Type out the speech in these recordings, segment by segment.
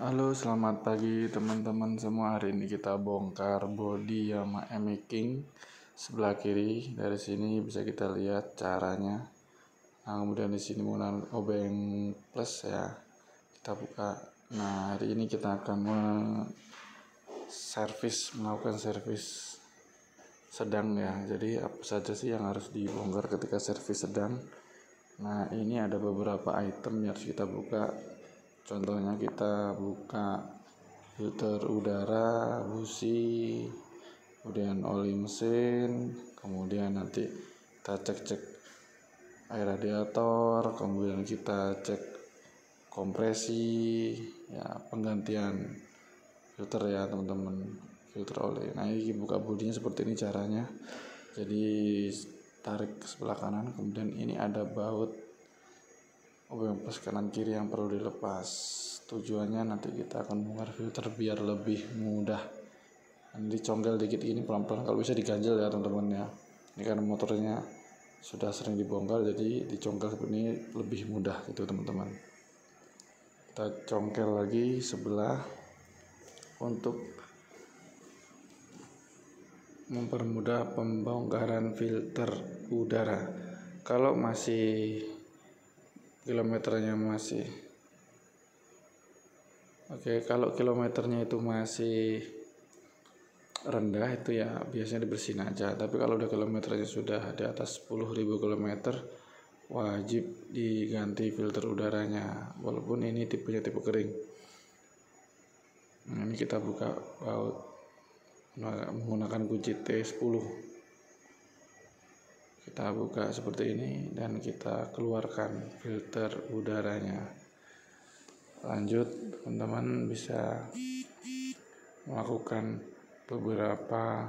Halo, selamat pagi teman-teman semua. Hari ini kita bongkar bodi Yamaha King sebelah kiri. Dari sini bisa kita lihat caranya. Nah, kemudian di sini menggunakan obeng plus ya. Kita buka. Nah, hari ini kita akan melakukan servis sedang ya. Jadi apa saja sih yang harus dibongkar ketika servis sedang? Nah, ini ada beberapa item yang harus kita buka. Contohnya kita buka filter udara, busi, kemudian oli mesin, kemudian nanti kita cek air radiator, kemudian kita cek kompresi, ya penggantian filter ya teman-teman, filter oli. Nah, ini buka bodinya seperti ini caranya. Jadi tarik ke sebelah kanan, kemudian ini ada baut obeng plus kanan kiri yang perlu dilepas. Tujuannya nanti kita akan bongkar filter biar lebih mudah. Nanti congkel dikit gini pelan-pelan, kalau bisa diganjel ya teman-teman ya. Ini karena motornya sudah sering dibongkar, jadi dicongkel seperti ini lebih mudah gitu teman-teman. Kita congkel lagi sebelah untuk mempermudah pembongkaran filter udara. Kalau masih kilometernya masih kalau kilometernya itu masih rendah, itu ya biasanya dibersihin aja. Tapi kalau udah kilometernya sudah di atas 10.000 km, wajib diganti filter udaranya, walaupun ini tipenya tipe kering. Nah, ini kita buka baut menggunakan kunci T10. Kita buka seperti ini dan kita keluarkan filter udaranya. Lanjut, teman-teman bisa melakukan beberapa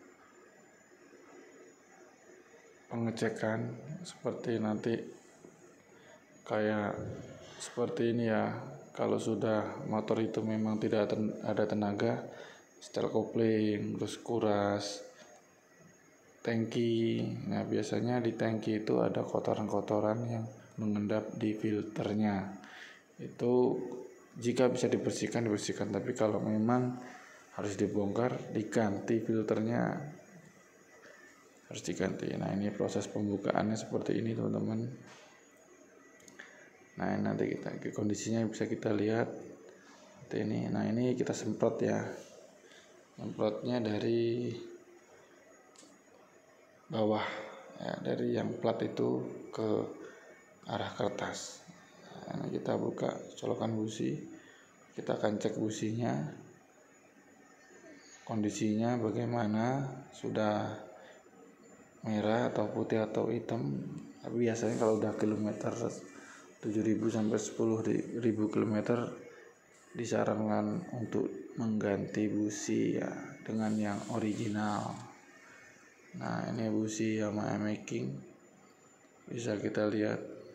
pengecekan seperti nanti kayak seperti ini ya. Kalau sudah motor itu memang tidak ada tenaga, setel kopling, terus kuras tangki. Nah, biasanya di tangki itu ada kotoran-kotoran yang mengendap di filternya. Itu jika bisa dibersihkan, tapi kalau memang harus dibongkar, diganti filternya, harus diganti. Nah, ini proses pembukaannya seperti ini teman-teman. Nah, nanti kondisinya bisa kita lihat seperti ini. Nah, ini kita semprot ya, semprotnya dari bawah ya, dari yang plat itu ke arah kertas. Nah, kita buka colokan busi, kita akan cek businya kondisinya bagaimana, sudah merah atau putih atau hitam. Tapi biasanya kalau udah kilometer 7.000 sampai 10.000 km disarankan untuk mengganti busi ya dengan yang original. Nah, ini busi Yamaha King, bisa kita lihat.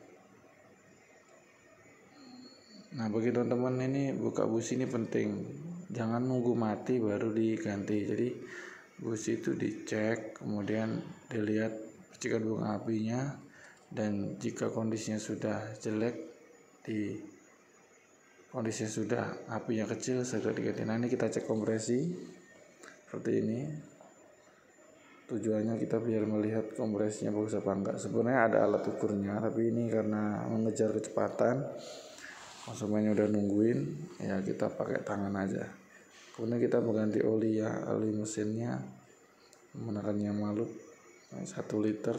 Nah, bagi teman-teman ini buka busi ini penting, jangan nunggu mati baru diganti. Jadi busi itu dicek, kemudian dilihat percikan bunga apinya, dan jika kondisinya sudah jelek, kondisinya sudah apinya kecil, segera diganti. Nah, ini kita cek kompresi seperti ini. Tujuannya kita biar melihat kompresinya bagus apa enggak. Sebenarnya ada alat ukurnya, tapi ini karena mengejar kecepatan, konsumennya udah nungguin, ya kita pakai tangan aja. Kemudian kita mengganti oli ya, oli mesinnya menggunakan Yamaluk 1 liter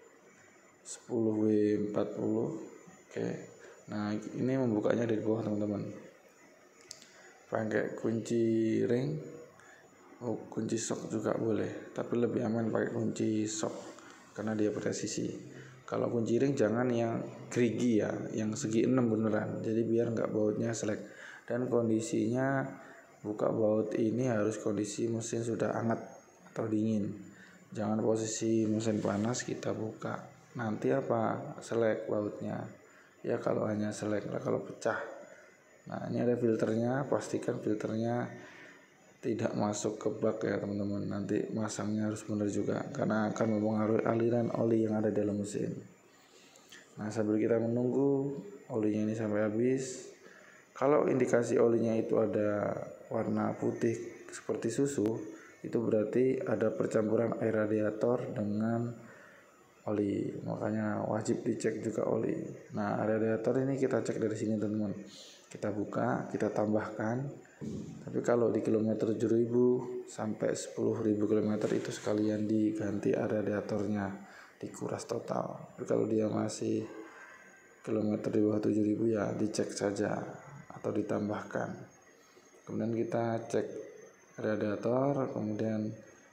10W40. Oke. Nah, ini membukanya dari bawah teman-teman, pakai kunci ring. Kunci sok juga boleh, tapi lebih aman pakai kunci sok karena dia presisi. Kalau kunci ring jangan yang gerigi ya, yang segi 6 beneran, jadi biar nggak bautnya selek. Dan kondisinya buka baut ini harus kondisi mesin sudah hangat atau dingin, jangan posisi mesin panas kita buka, nanti selek bautnya ya. Kalau hanya selek, kalau pecah. Nah, ini ada filternya, pastikan filternya tidak masuk ke bak ya teman-teman. Nanti masangnya harus benar juga karena akan mempengaruhi aliran oli yang ada dalam mesin. Nah, sambil kita menunggu olinya ini sampai habis, Kalau indikasi olinya itu ada warna putih seperti susu, itu berarti ada percampuran air radiator dengan oli, makanya wajib dicek juga oli. Nah, radiator ini kita cek dari sini teman-teman, kita buka, kita tambahkan. Tapi kalau di kilometer 7.000 sampai 10.000 km itu sekalian diganti radiatornya, dikuras total. Tapi kalau dia masih kilometer di bawah 7.000 ya dicek saja atau ditambahkan. Kemudian kita cek radiator, kemudian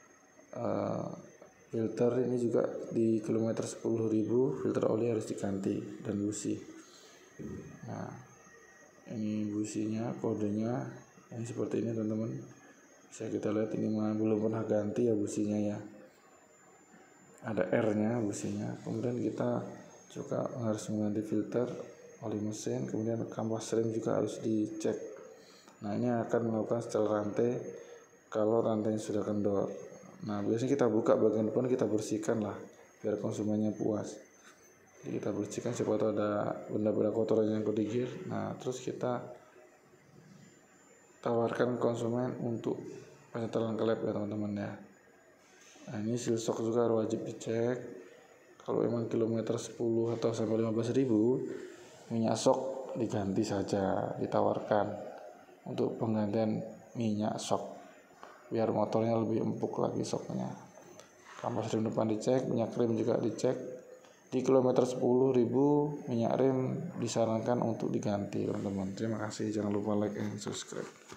filter ini juga di kilometer 10.000 filter oli harus diganti dan busi. Nah, ini businya, kodenya ini seperti ini teman-teman. Bisa kita lihat ini belum pernah ganti ya businya ya. Ada R-nya businya. Kemudian kita juga harus mengganti filter oli mesin, kemudian kampas rem juga harus dicek. Nah, ini akan melakukan setel rantai kalau rantainya sudah kendor. Nah, biasanya kita buka bagian depan, kita bersihkan lah biar konsumennya puas. Jadi kita bersihkan siapa tahu ada benda-benda kotoran yang kedigir. Nah, terus kita tawarkan konsumen untuk penyetelan ke lab ya teman-teman ya. Nah, ini seal shock juga wajib dicek. Kalau emang kilometer 10 atau sampai 15.000, minyak shock diganti saja, ditawarkan untuk penggantian minyak shock biar motornya lebih empuk lagi shocknya. Kampas rem depan dicek, minyak rem juga dicek. Di kilometer 10.000 minyak rem disarankan untuk diganti teman-teman. Terima kasih, jangan lupa like and subscribe.